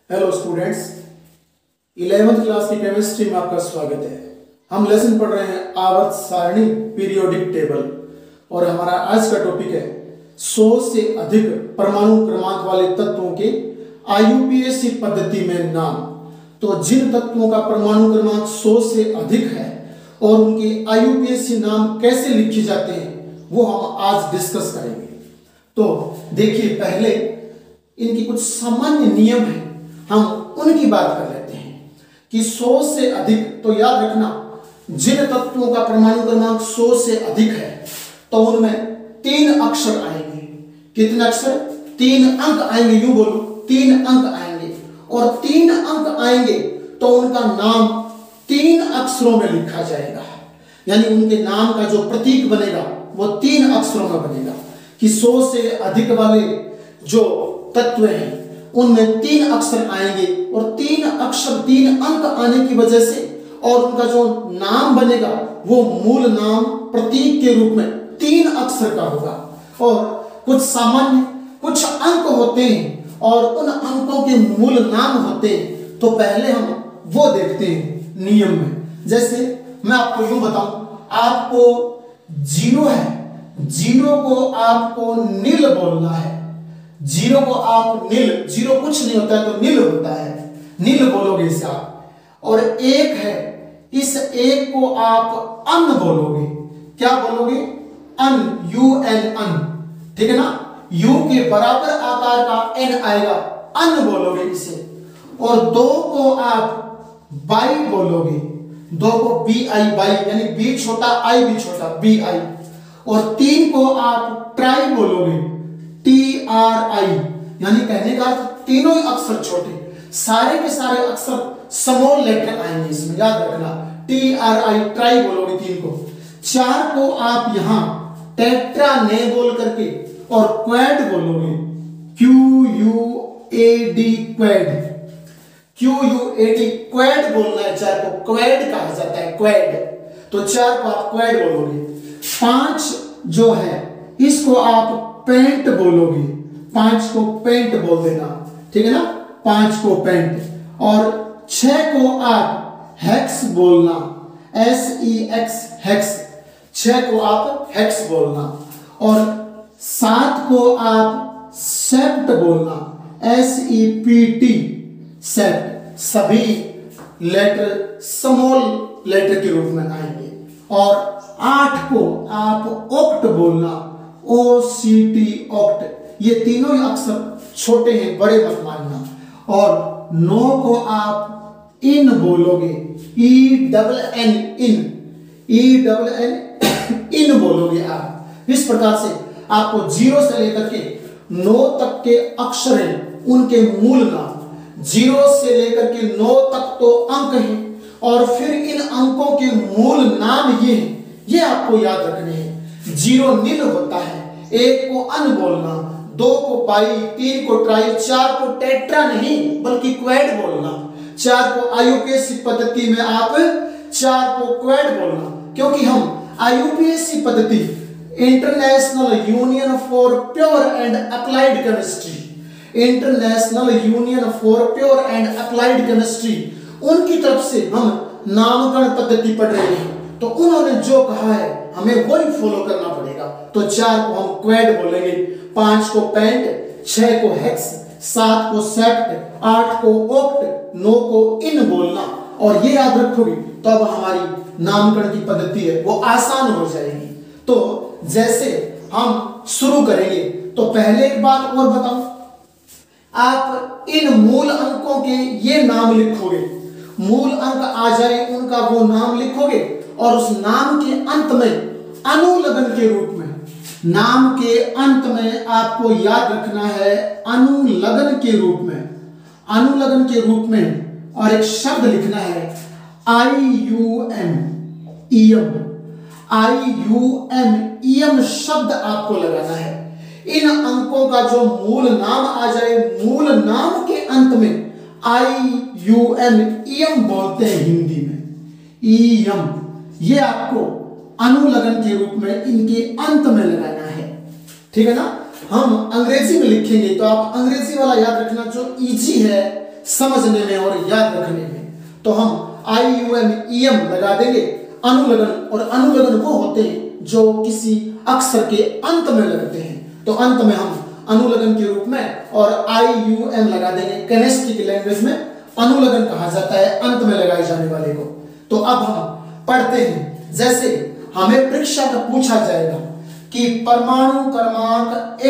Hello students, 11th class की chemistry में आपका स्वागत है। हम लेसन पढ़ रहे हैं आवर्त सारणी पीरियोडिक टेबल और हमारा आज का टॉपिक है 100 से अधिक परमाणु क्रमांक वाले तत्वों के आईयूपीएसी पद्धति में नाम। तो जिन तत्वों का परमाणु क्रमांक 100 से अधिक है और उनके आईयूपीएसी नाम कैसे लिखे जाते हैं वो हम आज डिस्कस करेंगे। तो देखिए, पहले इनकी कुछ सामान्य नियम है, हम उनकी बात कर लेते हैं कि 100 से अधिक। तो याद रखना, जिन तत्वों का परमाणु क्रमांक 100 से अधिक है तो उनमें 3 अक्षर आएंगे। कितने अक्षर? 3 अंक आएंगे। यूं बोलो, 3 अंक आएंगे। और 3 अंक आएंगे तो उनका नाम 3 अक्षरों में लिखा जाएगा, यानी उनके नाम का जो प्रतीक बनेगा वो 3 अक्षरों में बनेगा। कि 100 से अधिक वाले जो तत्व हैं उनमें 3 अक्षर आएंगे और 3 अक्षर 3 अंक आने की वजह से और उनका जो नाम बनेगा वो मूल नाम प्रतीक के रूप में 3 अक्षर का होगा। और कुछ सामान्य कुछ अंक होते हैं और उन अंकों के मूल नाम होते हैं। तो पहले हम वो देखते हैं नियम में। जैसे मैं आपको यूं बताऊं, आपको 0 है, 0 को आपको नील बोलना है। 0 को आप नील, 0 कुछ नहीं होता है तो नील होता है, नील बोलोगे इसे आप। और 1 है, इस 1 को आप अन बोलोगे। क्या बोलोगे? अन, UN, अन। ठीक है ना? U के बराबर आकार का N आएगा, अन बोलोगे इसे। और 2 को आप बाई बोलोगे, 2 को BI, बाई, यानी B छोटा I भी छोटा, BI। और 3 को आप ट्राई बोलोगे, TRI, यानी कहने का तीनों ही अक्षर छोटे, सारे के सारे अक्षर स्मॉल लेटर आएंगे इसमें, याद रखना। TRI, ट्राई बोलोगे 3 को। 4 को आप यहां टेट्रा ने बोल करके और क्वैड बोलोगे, QUAD, क्वैड, QUAD, क्वैड बोलना है। 4 को क्वैड कहा जाता है, क्वैड। तो 4 को आप क्वैड बोलोगे। 5 जो है इसको आप पेंट बोलोगे, 5 को पेंट बोल देना, ठीक है ना? 5 को पेंट। और 6 को आप हेक्स बोलना, SEX, हेक्स। 6 को आप हेक्स बोलना। और 7 को आप सेप्ट बोलना, SEPT, सेप्ट। सभी लेटर स्मॉल लेटर के रूप में आएंगे। और 8 को आप ऑक्ट बोलना, OCT, ऑक्ट। ये तीनों ही अक्षर छोटे हैं, बड़े मत मानना। और 9 को आप इन बोलोगे, ENN, इन, ENN, इन बोलोगे आप। इस प्रकार से आपको 0 से लेकर के 9 तक के अक्षर हैं, उनके मूल नाम। 0 से लेकर के 9 तक तो अंक हैं और फिर इन अंकों के मूल नाम ये हैं, ये आपको याद रखने हैं। 0 नील होता है, 1 को अन बोलना, 2 को बाई, 3 को ट्राई, 4 को टेट्रा नहीं बल्कि क्वैड बोलना। 4 को आईयूपीएसी पद्धति में आप 4 को क्वैड बोलना, क्योंकि हम आईयूपीएसी पद्धति, international union for pure and applied chemistry, international union for pure and applied chemistry, उनकी तरफ से हम नामकरण पद्धति पढ़ रहे हैं। तो उन्होंने जो कहा है हमें वही फॉलो करना पड़ेगा। तो 4 को हम क्वैड बोलेंगे, 5 को पेंट, 6 को हेक्स, 7 को सेप्ट, 8 को ऑक्ट, 9 को इन बोलना। और ये याद रखोगे तो अब हमारी नामकरण की पद्धति है वो आसान हो जाएगी। तो जैसे हम शुरू करेंगे तो पहले एक बात और बताऊं, आप इन मूल अंकों के ये नाम लिखोगे, मूल अंक आ जाए उनका वो नाम लिखोगे और उस नाम के अंत में अनुलग्न के रूप में, नाम के अंत में आपको याद रखना है अनुलग्न के रूप में, अनुलग्न के रूप में। और एक शब्द लिखना है IUM, EM, IUM, EM शब्द आपको लगाना है। इन अंकों का जो मूल नाम आ जाए, मूल नाम के अंत में IUM, EM बोलते हैं हिंदी में, EM। ये आपको अनुलग्न के रूप में इनके अंत में लगाना है, ठीक है ना? हम अंग्रेजी में लिखेंगे तो आप अंग्रेजी वाला याद रखना, जो इजी है, समझने में और याद रखने में। तो हम IUM लगा देंगे अनुलगन, और अनुलगन वो होते हैं जो किसी अक्षर के अंत में लगते हैं, तो अंत में हम अनुलगन के रूप में और IUM लगा देंगे। केमिस्ट्री की लैंग्वेज में अनुलगन कहा जाता है अंत में लगाए जाने वाले को। तो अब हम पढ़ते हैं, जैसे हमें परीक्षा में पूछा जाएगा कि परमाणु क्रमांक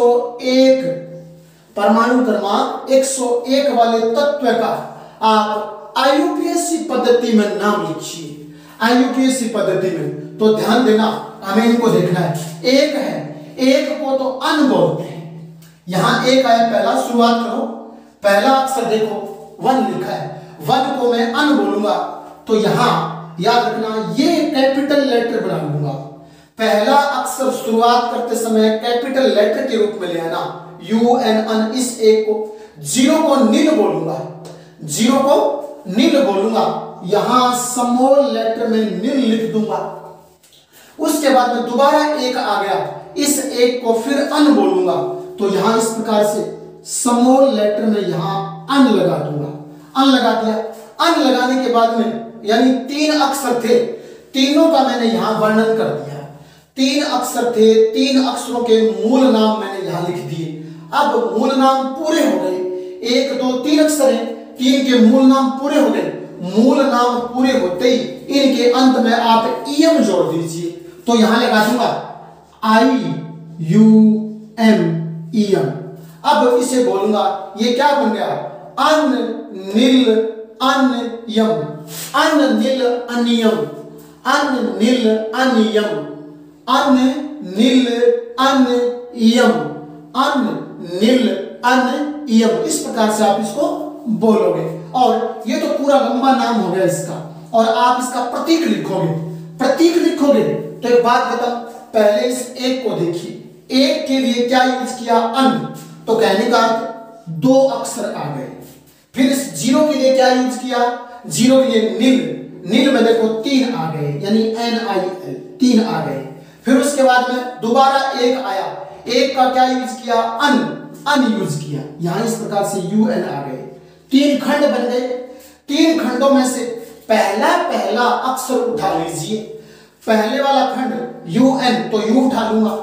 101 वाले तत्व का आप IUPAC पद्धति में नाम लिखिए। IUPAC पद्धति में तो ध्यान देना, हमें इनको देखना है। एक है, एक को तो अन बोलते हैं, यहां एक आया पहला, शुरुआत करो, पहला अक्षर देखो 1 लिखा है, 1 को मैं अन बोलूंगा तो यहां याद रखना ये कैपिटल लेटर बना लूंगा। पहला अक्षर शुरुआत करते समय कैपिटल लेटर के रूप में ले आना, UN अन। इस एक को, 0 को नील बोलूंगा, 0 को नील बोलूंगा, यहां स्मॉल लेटर में नील लिख दूंगा। उसके बाद में दोबारा एक आ गया, इस एक को फिर अन बोलूंगा, तो यहां इस प्रकार से स्मॉल लेटर में यहां अन लगा दूंगा। अन लगा दिया, अन लगाने के बाद में यानी 3 अक्षर थे, तीनों का मैंने यहां वर्णन कर दिया। 3 अक्षर थे, 3 अक्षरों के मूल नाम मैंने यहां लिख दिए। अब मूल नाम पूरे हो गए, 1 2 3 अक्षर हैं, 3 के मूल नाम पूरे हो गए। मूल नाम पूरे होते ही इनके अंत में आप EM जोड़ दीजिए, तो यहां लगा दूंगा IUM। अब इसे बोलूंगा, ये क्या बन गया, अन नील अनयम, अन नील अनियम, अन नील अनियम, अन नील अनियम, अन नील अनियम। इस प्रकार से आप इसको बोलोगे, और ये तो पूरा लंबा नाम हो गया इसका। और आप इसका प्रतीक लिखोगे, प्रतीक लिखोगे तो एक बात बताओ, पहले इस एक को देखिए, एक के लिए क्या यूज किया, अन, तो कहने का अर्थ 2 अक्षर आ गए। फिर इस 0 के लिए क्या यूज किया, 0 के लिए नील, नील में देखो 3 आ गए, यानी NIL 3 आ गए। फिर उसके बाद में दोबारा एक आया, एक का क्या यूज किया, अन यूज किया, यहां इस प्रकार से UN आ गए। 3 खंड बन गए। 3 खंडों में से पहला अक्षर उठा लीजिए, पहले वाला खंड UN, तो U उठा लूंगा,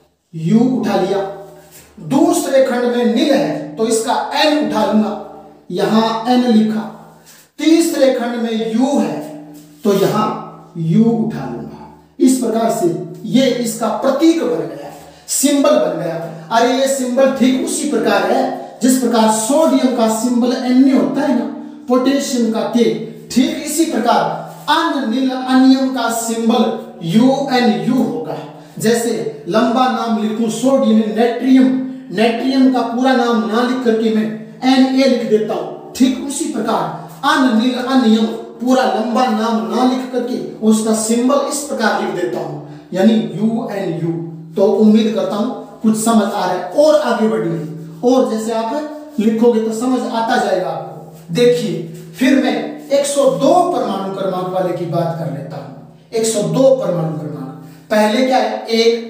U उठा लिया। दूसरे खंड में नील है तो इसका N उठा लूंगा, यहां N लिखा। तीसरे खंड में U है तो यहां U उठा लूंगा। इस प्रकार से ये इसका प्रतीक बन गया, सिंबल बन गया। अरे ये सिंबल ठीक उसी प्रकार है जिस प्रकार सोडियम का सिंबल Na होता है ना, पोटेशियम का K, ठीक इसी प्रकार अन नील अनियम का सिंबल UNU होगा। जैसे लंबा नाम लिखूं सोडियम, नेट्रियम, नेट्रियम का पूरा नाम ना लिख करके मैं Na लिख देता हूं, ठीक उसी प्रकार अन नील अनियम पूरा लंबा नाम ना लिख करके उसका सिंबल इस प्रकार लिख देता हूं, यानी UNU। तो उम्मीद करता हूं कुछ समझ आ रहा है, और आगे बढ़िए, और जैसे आप लिखोगे तो समझ आता जाएगा आपको। देखिए फिर मैं 102 परमाणु क्रमांक वाले की बात कर लेता हूं। 102 परमाणु क्रमांक, पहले क्या है,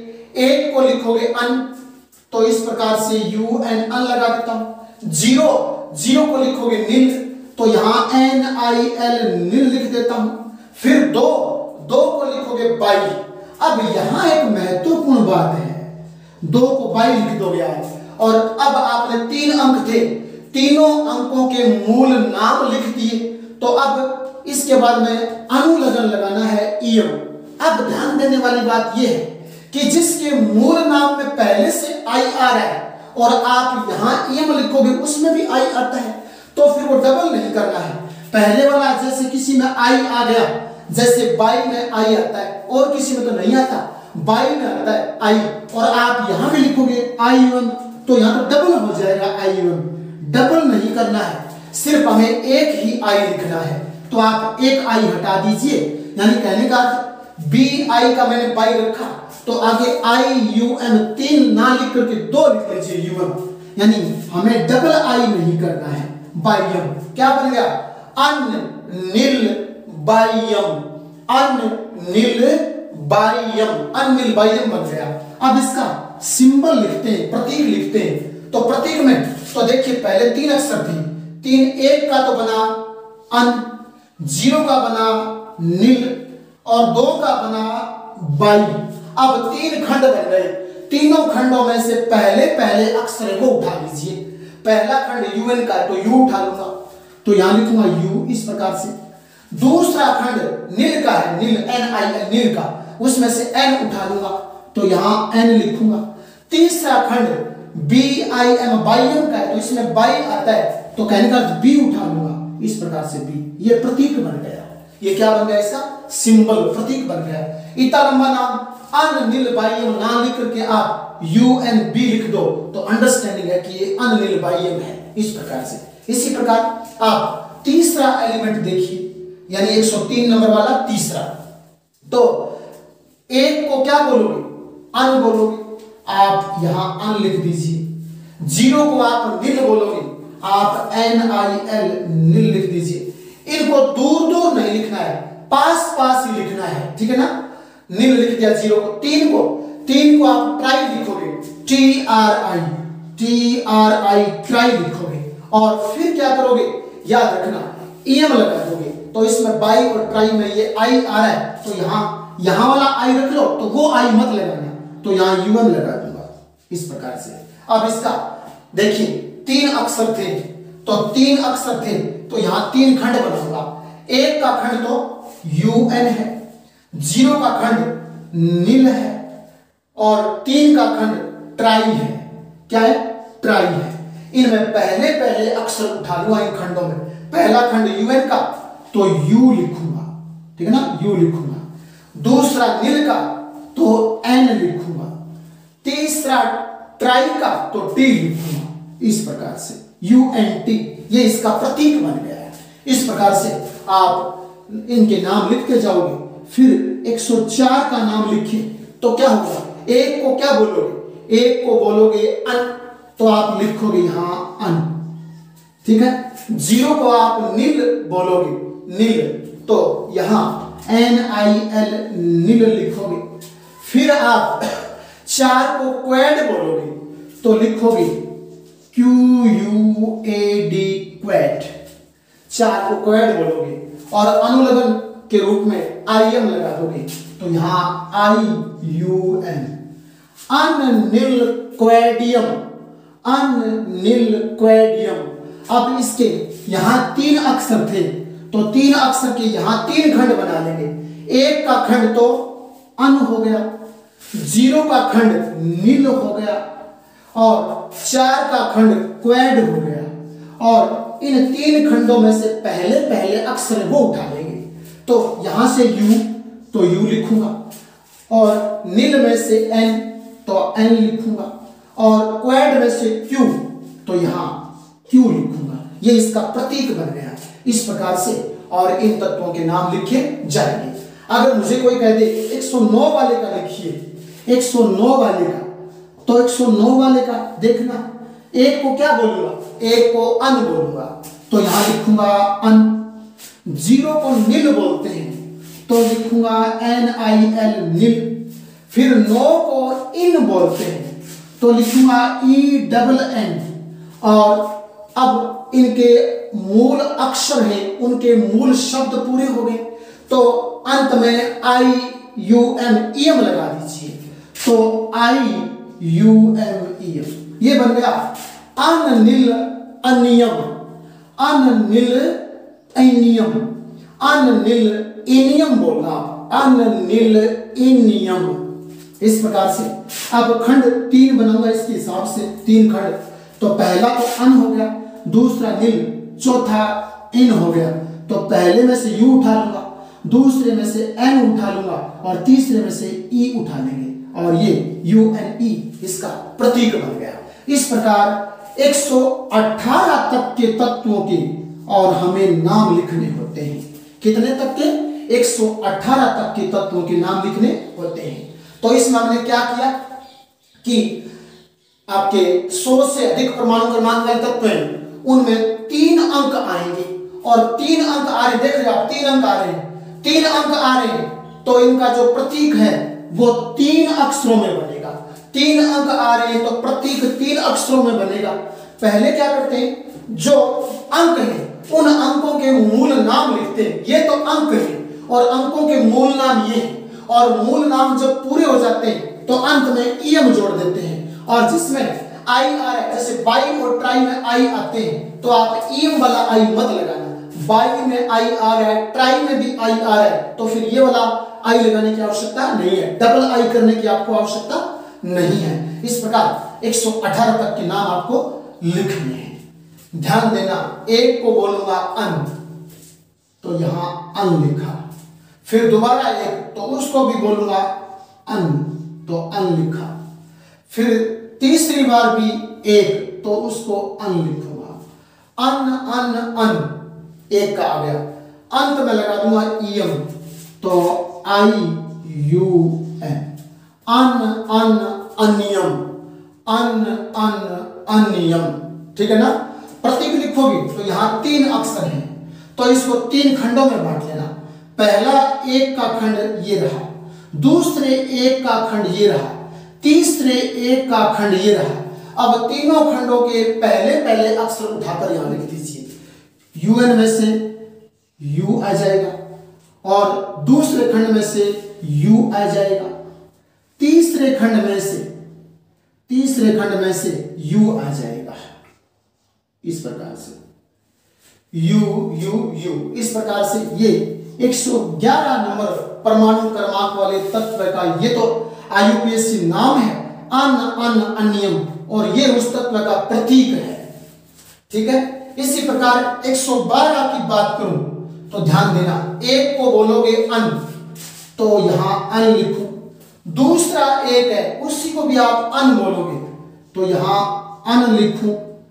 एक को लिखोगे अन, तो इस प्रकार से UN अन लगा देता हूं। 0 को लिखोगे नील, तो यहां NIL नील लिख देता हूं। फिर 2 को लिखोगे बाई। अब यहां एक महत्वपूर्ण बात है, 2 को बाई लिख दोगे आप, और अब आपने 3 अंक थे, तीनों अंकों के मूल नाम लिख दिए। तो अब इसके बाद में अनुलगन लगाना है EM। अब ध्यान देने वाली बात यह है कि जिसके मूल नाम में पहले से I आ रहा है और आप यहां EM लिखोगे उसमें भी I आता है, तो फिर वो डबल नहीं करना है। पहले वाला जैसे किसी में I आ गया, जैसे बाई में I आता है, और किसी में तो नहीं आता, बाई में आता है I, और आप यहां भी लिखोगे IUM, तो यहां तो डबल हो जाएगा IUM। डबल नहीं करना है, सिर्फ हमें एक ही I लिखना है, तो आप एक I हटा दीजिए, यानी कहने का BI का मैंने बाई रखा, तो आगे IUM 3 ना लिख करके 2 लिख लीजिए UM, यानी हमें डबल I नहीं करना है। बायम क्या बन गया, अनिल बायम, अनिल बायम, अनिल बायम बन गया। अब इसका सिंबल लिखते हैं, प्रतीक लिखते हैं। तो प्रतीक में तो देखिए पहले 3 अक्षर थे, तीन, एक का तो बना अन, 0 का बना नील और 2 का बना बाई। अब 3 खंड बन गए, तीनों खंडों में से पहले पहले अक्षर को उठा लीजिए। पहला खंड यूएन का है तो यू उठा लूंगा, तो यहां लिखूंगा यू इस प्रकार से। दूसरा खंड नील का है, नील NIL नील का, उसमें से N उठा लूंगा तो यहां N लिखूंगा। तीसरा खंड BIM बाइम का है तो इसमें बाई आता है तो कहने का B उठा लूंगा इस प्रकार से B। ये प्रतीक बन गया, ये क्या बन गया, इसका सिंबल प्रतीक बन गया। इतना लंबा नाम अनिल बाइम नाम लिख करके आप UNB लिख दो तो अंडरस्टैंडिंग है कि ये अनिल बाइम है इस प्रकार से। इसी प्रकार आप तीसरा एलिमेंट देखिए, यानी 103 नंबर वाला तीसरा, तो एक को क्या बोलोगे, अन बोलोगे, आप यहां अन लिख दीजिए। 0 को आप नील बोलोगे, आप NIL नील लिख दीजिए। इनको दूर दूर नहीं लिखना है, पास पास ही लिखना है, ठीक है ना। नील लिख दिया 0 को। 3 को आप ट्राई लिखोगे, TRI ट्राई लिखोगे और फिर क्या करोगे, याद रखना EM लगा दोगे। तो इसमें बाई और ट्राई में ये आई आ रहा है तो यहां वाला आई रख लो, तो वो आई मत लगाना, तो यहां UM लगा दूंगा इस प्रकार से। अब इसका देखिए 3 अक्षर थे तो यहां 3 खंड बनाऊंगा। 1 का खंड तो UN है, 0 का खंड नील है और 3 का खंड ट्राई है। क्या है, ट्राई है। इनमें पहले पहले अक्षर उठा लूंगा इन खंडों में। पहला खंड UN का तो U लिखूंगा, ठीक है ना, U लिखूंगा। दूसरा नील का तो N लिखूंगा। तीसरा ट्राई का तो T लिखूंगा इस प्रकार से, UNT। ये इसका प्रतीक बन गया है। इस प्रकार से आप इनके नाम लिखते जाओगे। फिर 104 का नाम लिखिए तो क्या होगा, एक को क्या बोलोगे, एक को बोलोगे अन, तो आप लिखोगे यहां अन, ठीक है। 0 को आप नील बोलोगे, नील, तो यहां NIL नील लिखोगे। फिर आप 4 को क्वेड बोलोगे तो लिखोगे QUAD क्वेड, 4 को क्वेड बोलोगे और अनुलग्न के रूप में IM लगा दोगे तो यहां IUM, अनिल क्वेडियम, अनिल क्वेडियम। अब इसके यहां 3 अक्षर थे तो 3 अक्षर के यहां 3 खंड बना लेंगे। 1 का खंड तो अन हो गया, 0 का खंड नील हो गया और 4 का खंड क्वेड हो गया। और इन 3 खंडों में से पहले पहले अक्षर वो उठा लेंगे। तो यहां से U तो U लिखूंगा और नील में से N तो N लिखूंगा और क्वेड में से Q तो यहां Q लिखूंगा। ये इसका प्रतीक बन गया इस प्रकार से। और इन तत्वों के नाम लिखे जाएंगे। अगर मुझे कोई कह दे 109 वाले का लिखिए, 109 वाले का, तो 109 वाले का देखना, एक को क्या बोलूंगा, एक को अन बोलूंगा तो यहां लिखूंगा अन। 0 को नील बोलते हैं तो लिखूंगा NIL नील। फिर 9 को इन बोलते हैं तो लिखूंगा ENN। और अब इनके मूल अक्षर हैं, उनके मूल शब्द पूरे हो गए तो अंत में IUM लगा दीजिए तो IUM। ये बन गया अनिल अनियम, अनिल एनियम, अनिल एनियम बोलना, अनिल एनियम इस प्रकार से। अब खंड 3 बनाऊंगा इसके हिसाब से, 3 खंड। तो पहला तो अन हो गया, दूसरा नील, चौथा इन हो गया। तो पहले में से U उठा लूंगा, दूसरे में से N उठा लूंगा और तीसरे में से E उठा लेंगे और ये UNE इसका प्रतीक बन गया। इस प्रकार 118 तक के तत्वों के और हमें नाम लिखने होते हैं। कितने तक के, 118 तक के तत्वों के नाम लिखने होते हैं। तो इसमें हमने क्या किया कि आपके 100 से अधिक परमाणु क्रमांक वाले तत्व हैं, उनमें 3 अंक आएंगे और 3 अंक आ रहे, देख रहे आप 3 अंक आ रहे हैं, 3 अंक आ रहे हैं तो इनका जो प्रतीक है वो 3 अक्षरों में बनेगा। 3 अंक आ रहे हैं तो प्रतीक 3 अक्षरों में बनेगा। पहले क्या करते हैं, जो अंक हैं उन अंकों के मूल नाम लिखते हैं। ये तो अंक हैं और अंकों के मूल नाम ये हैं, और मूल नाम जब पूरे हो जाते हैं तो अंत में ईएम जोड़ देते हैं। और जिसमें आई आ रहा है, जैसे बाई और ट्राई में आई आते हैं तो आप ईएम वाला आई मत लगाना। बाई में आई आ रहा है, ट्राई में भी आई आ रहा है, तो फिर ये वाला आई लगाने की आवश्यकता नहीं है, डबल आई करने की आपको आवश्यकता नहीं है। इस प्रकार 118 तक के नाम आपको लिखने हैं। ध्यान देना, एक को बोलूंगा अन, तो यहां अन लिखा, फिर दोबारा एक तो उसको भी बोलूंगा अन, तो अन लिखा, फिर तीसरी बार भी एक तो उसको अन लिखूंगा। अन अन अन एक का आ गया, अंत में लगा दूंगा ईएम, तो आई यू एन। अन अन अनियम, अन अन अनियम, ठीक है ना। प्रतीक लिखोगे तो यहां 3 अक्षर हैं, तो इसको 3 खंडों में बांट लेना। पहला एक का खंड ये रहा, दूसरे एक का खंड ये रहा, तीसरे एक का खंड ये रहा। अब तीनों खंडों के पहले पहले अक्षर उठाकर यहां लिख दीजिए। यूएन में से यू आ जाएगा, और दूसरे खंड में से यू आ जाएगा, तीसरे खंड में से यू आ जाएगा। इस प्रकार से यू यू यू, इस प्रकार से ये 111 नंबर परमाणु क्रमांक वाले तत्व का ये तो आईयूपीएसी नाम है, अन अन अनियम, और ये उस तत्व का प्रतीक है, ठीक है। इसी प्रकार 112 की बात करूं तो ध्यान देना, एक को बोलोगे अन, तो यहां अन लिखूं, दूसरा एक है उसी को भी आप अन बोलोगे तो यहां अन लिखूं।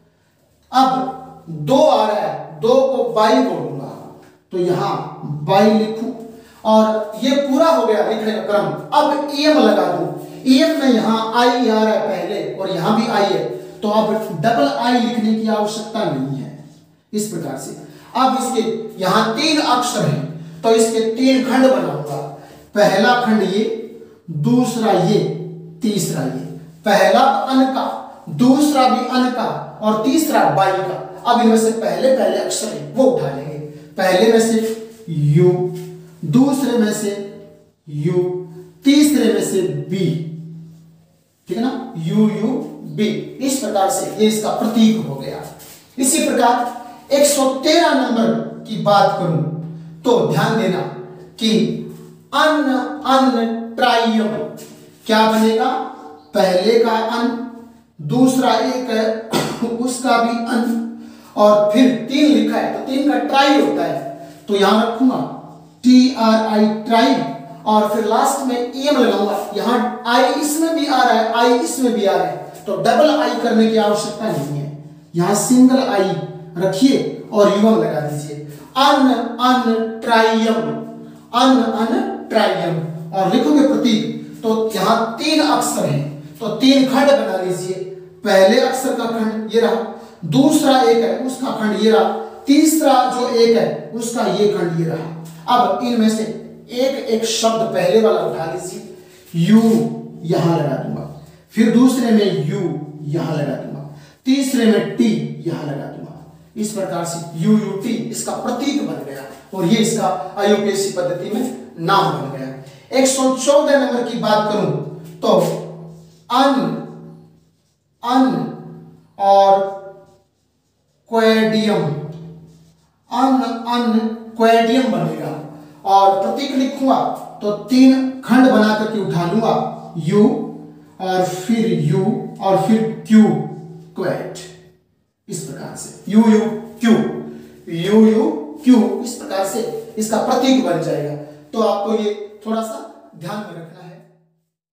अब 2 आ रहा है, 2 को बाई बोलूंगा तो यहां बाई लिखूं, और ये पूरा हो गया लिखने का क्रम। अब ईएम लगा दूं, ईएम में यहां आई आ रहा है पहले और यहां भी आई है, तो अब डबल आई लिखने की आवश्यकता नहीं है। इस प्रकार से अब इसके यहां 3 अक्षर हैं तो इसके 3 खंड बनाऊंगा। पहला खंड ये, दूसरा ये, तीसरा ये। पहला अन का, दूसरा भी अन का, और तीसरा बाई का। अब इनमें से पहले पहले अक्षर है वो उठा लेंगे। पहले में से यू, दूसरे में से यू, तीसरे में से बी, ठीक है ना, यू यू बी। इस प्रकार से ये इसका प्रतीक हो गया। इसी प्रकार 113 नंबर की बात करूं तो ध्यान देना कि अन अन ट्राइयम क्या बनेगा, पहले का अन, दूसरा एक है उसका भी अन, और फिर 3 लिखा है तो 3 का ट्राई होता है, तो यहां रखूंगा TRI ट्राई, और फिर लास्ट में EM लगाऊंगा। यहां आई इसमें भी आ रहा है, आई इसमें भी आ रहा है, तो डबल आई करने की आवश्यकता नहीं है, यहां सिंगल आई रखिए और युवम लगा दीजिए। अन अन ट्राइयम, अन अन ट्राइयम, और लिखोगे प्रतीक तो यहां 3 अक्षर हैं तो 3 खंड बना लीजिए। पहले अक्षर का खंड ये रहा, दूसरा एक है उसका खंड ये रहा, तीसरा जो एक है उसका ये खंड ये रहा। अब इनमें से एक एक शब्द पहले वाला उठा लीजिए, यू यहां लगा दूंगा, फिर दूसरे में यू यहां लगा दूंगा, तीसरे में टी यहां लगा दूंगा। इस प्रकार से यू यू टी इसका प्रतीक बन गया, और ये इसका आईयूपीएसी पद्धति में नाम बन गया। 114 नंबर की बात करूं तो अन अन और क्वेडियम, अन अन क्वेडियम बनेगा, और प्रतीक लिखूंगा तो 3 खंड बना करके उठा लूंगा, यू और फिर यू और फिर क्यू, क्वेट। इस प्रकार से U U Q, U U Q, इस प्रकार से इसका प्रतीक बन जाएगा। तो आपको ये थोड़ा सा ध्यान में रखना है।